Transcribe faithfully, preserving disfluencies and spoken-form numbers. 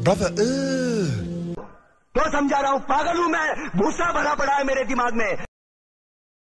Brother, ugh. तो समझा रहा हूँ, पागल हूँ मैं, भूसा भरा पड़ा है मेरे दिमाग में।